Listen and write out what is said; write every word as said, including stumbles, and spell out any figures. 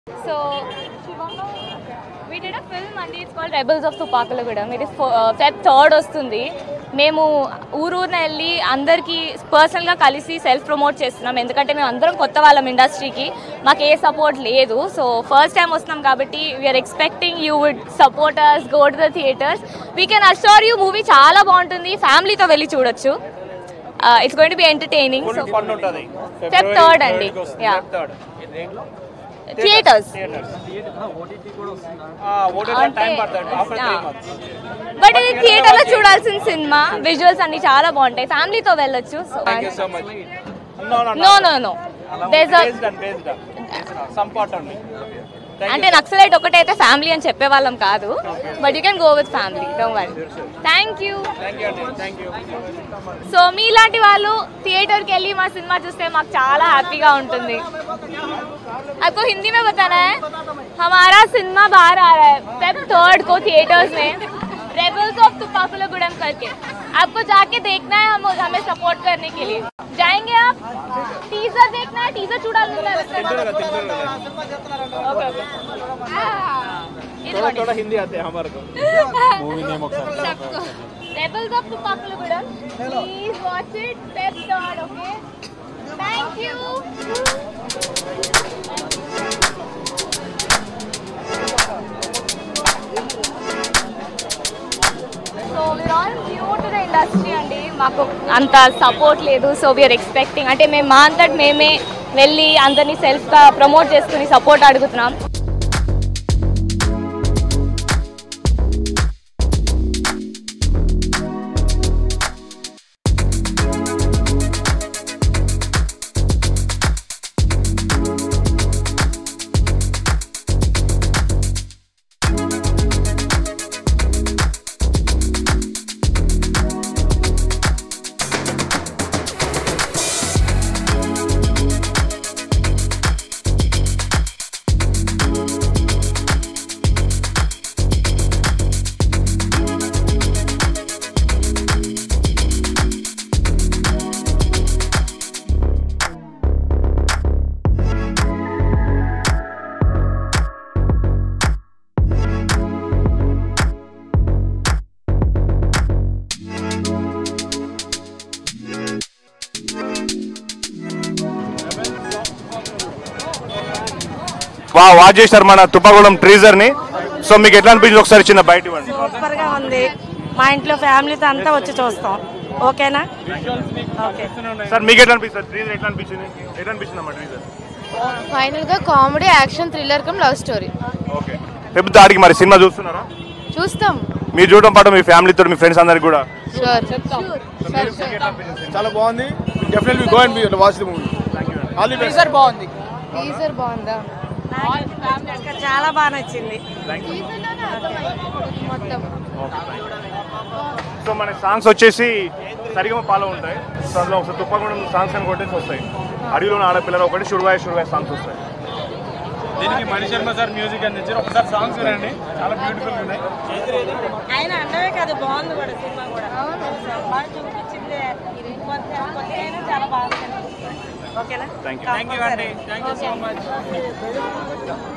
So we did a film and it's called Rebels of Tupakalaguda. It is Feb third వస్తుంది. మేము ఊరూరున వెళ్ళి అందరికీ పర్సనల్గా కలిసి సెల్ఫ్ ప్రమోట్ చేస్తున్నాం. ఎందుకంటే మేము అందరం కొత్త వాళ్ళం ఇండస్ట్రీకి, మాకు ఏ సపోర్ట్ లేదు. సో ఫస్ట్ టైం వస్తున్నాం కాబట్టి we are expecting you would support us, go to the theatres. We can assure you movie చాలా బాగుంటుంది, ఫ్యామిలీతో వెళ్ళి చూడొచ్చు. It's going to be entertaining. So Feb third అండి. యా థియేటర్స్ బట్ ఇది థియేటర్ లో చూడాల్సిన సినిమా. విజువల్స్ అన్ని చాలా బాగుంటాయి, ఫ్యామిలీతో వెళ్ళొచ్చు. నో నో నో అంటే నక్సలైట్ ఒకటైతే ఫ్యామిలీ అని చెప్పేవాళ్ళం కాదు, but you can go with family, don't worry. Thank you. So మీలాంటి వాళ్ళు థియేటర్కి వెళ్ళి మా సినిమా చూస్తే మాకు చాలా హ్యాపీగా ఉంటుంది. आपको हिंदी में बताना है, हमारा सिनेमा बाहर आ रहा है फेब थर्ड को थिएटर्स में, रेबल्स ऑफ तुपाकुलगुडम करके. आपको जाके देखना है, हम हमें सपोर्ट करने के लिए जाएंगे. आप टीजर देखना है, टीजर चुड़ा लूंगा. ओके ओके थोड़ा थोड़ा हिंदी आते हैं हमारे को. मूवी नेम सबको rebels of Tupakulagudem, please watch it Feb third. Okay thank you. So we are all new to the industry అండి, మాకు అంత సపోర్ట్ లేదు. సో వీఆర్ ఎక్స్పెక్టింగ్, అంటే మేము మా అంతటి మేమే వెళ్ళి అందరినీ సెల్ఫ్గా ప్రమోట్ చేసుకుని సపోర్ట్ అడుగుతున్నాం. వా వాచ్ చేశారు మన తుపాకుళం ట్రీజర్ ని. సో మీకు ఎట్లా అనిపించింది, ఒకసారి చిన్న బయట ఇవ్వండి. సూపర్ గా ఉంది, మా ఇంట్లో ఫ్యామిలీతో అంతా వచ్చి చూస్తాం. ఓకేనా? ఓకే సార్ మీకు ఎట్లా అనిపిస్తుంది ట్రీజర్? ఎట్లా అనిపించింది? ఎట్లా అనిపించింది అమ్మా ట్రీజర్? ఫైనల్ గా comedy, action, thriller cum love story. Okay పెద్ద ఆడికి మరి సినిమా చూస్తున్నారా? చూస్తాం. మీరు చూడడం పాటు మీ ఫ్యామిలీతో, మీ ఫ్రెండ్స్ అందరికి కూడా చాలా బాగుంది. Definitely go and watch the movie. All the best. Teaser బాగుంది. టీజర్ బాగుందా? చాలా బాగా నచ్చింది. సో మన సాంగ్స్ వచ్చేసి సరిగమ పాలో ఉంటాయి. సో అందులో ఒకసారి తుప్పకుండా సాంగ్స్ అని కొట్టేసి వస్తాయి. అడవిలోని ఆడపిల్లలు ఒకటి షుర్వాయ షుర్వాయ సాంగ్స్ వస్తాయి. దీనికి మణి శర్మ సార్ మ్యూజిక్ అందించారు. ఒకసారి సాంగ్స్ వినండి, చాలా బ్యూటిఫుల్ ఉన్నాయి. ఆయన అన్నవే కాదు, బాగుంది కూడా సినిమా కూడా బాగా చూపించింది. చాలా బాగుంది. ఓకేనా? Thank you. థ్యాంక్ యూ అండి. Thank you so much.